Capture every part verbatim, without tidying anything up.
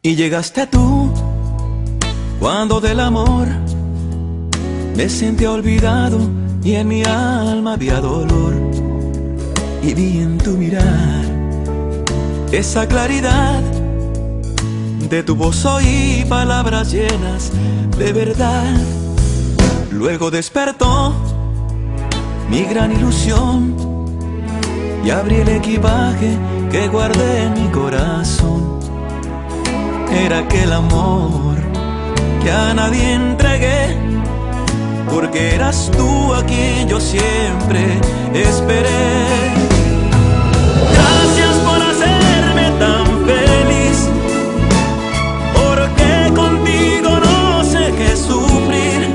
Y llegaste tú, cuando del amor me sentí olvidado y en mi alma había dolor. Y vi en tu mirar esa claridad, de tu voz oí palabras llenas de verdad. Luego despertó mi gran ilusión y abrí el equipaje que guardé en mi corazón. Era aquel amor que a nadie entregué, porque eras tú a quien yo siempre esperé. Gracias por hacerme tan feliz, porque contigo no sé qué sufrir.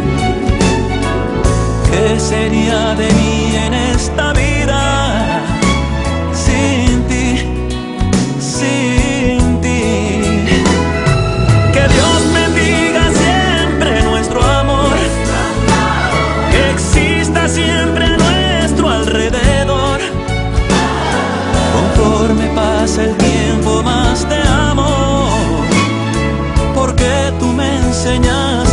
¿Qué sería de mí en esta vida sin ti, sin ti? Que Dios bendiga siempre nuestro amor, que exista siempre a nuestro alrededor. Conforme pasa el tiempo más te amo, porque tú me enseñaste